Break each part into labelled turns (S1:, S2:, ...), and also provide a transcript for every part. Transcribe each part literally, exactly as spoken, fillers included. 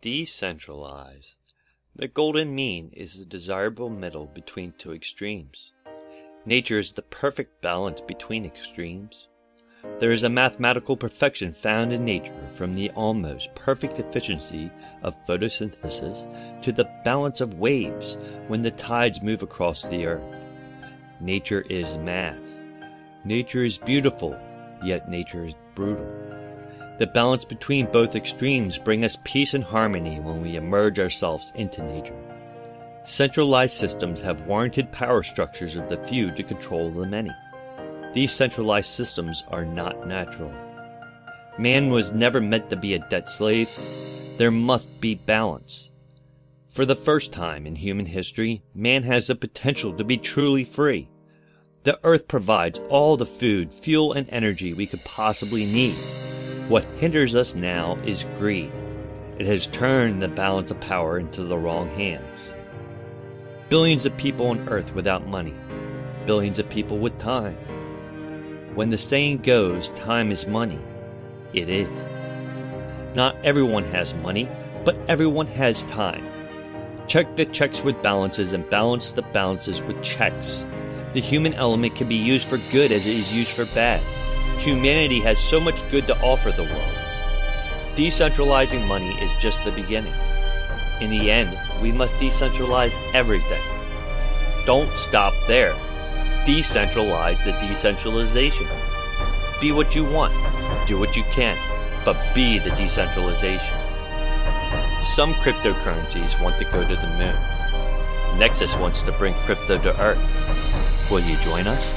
S1: Decentralize. The golden mean is the desirable middle between two extremes. Nature is the perfect balance between extremes. There is a mathematical perfection found in nature, from the almost perfect efficiency of photosynthesis to the balance of waves when the tides move across the earth. Nature is math. Nature is beautiful, yet nature is brutal. The balance between both extremes brings us peace and harmony when we immerse ourselves into nature. Centralized systems have warranted power structures of the few to control the many. These centralized systems are not natural. Man was never meant to be a debt slave. There must be balance. For the first time in human history, man has the potential to be truly free. The earth provides all the food, fuel, and energy we could possibly need. What hinders us now is greed. It has turned the balance of power into the wrong hands. Billions of people on earth without money. Billions of people with time. When the saying goes, time is money, it is. Not everyone has money, but everyone has time. Check the checks with balances and balance the balances with checks. The human element can be used for good as it is used for bad. Humanity has so much good to offer the world. Decentralizing money is just the beginning. In the end, we must decentralize everything. Don't stop there. Decentralize the decentralization. Be what you want, do what you can, but be the decentralization. Some cryptocurrencies want to go to the moon. Nexus wants to bring crypto to Earth. Will you join us?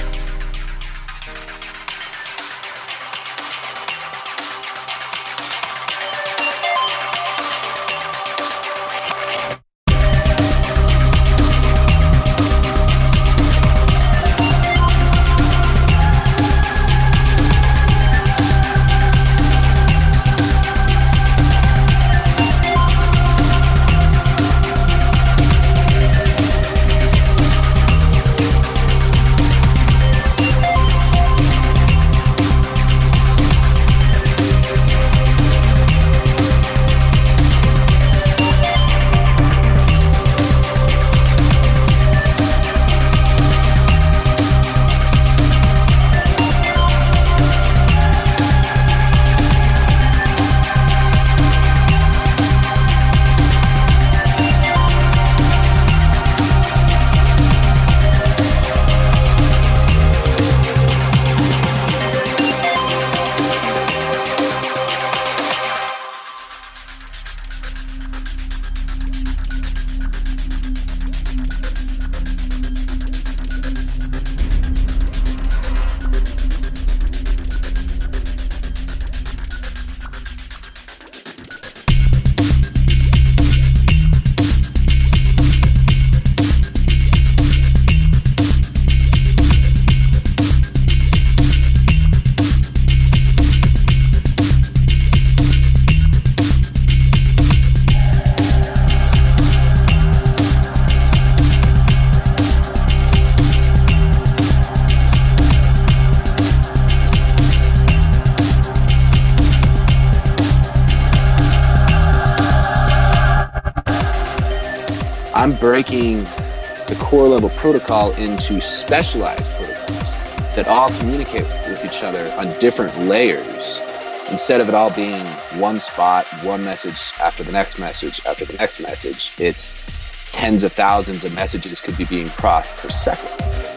S2: I'm breaking the core level protocol into specialized protocols that all communicate with each other on different layers, instead of it all being one spot, one message after the next message after the next message. It's tens of thousands of messages could be being crossed per second.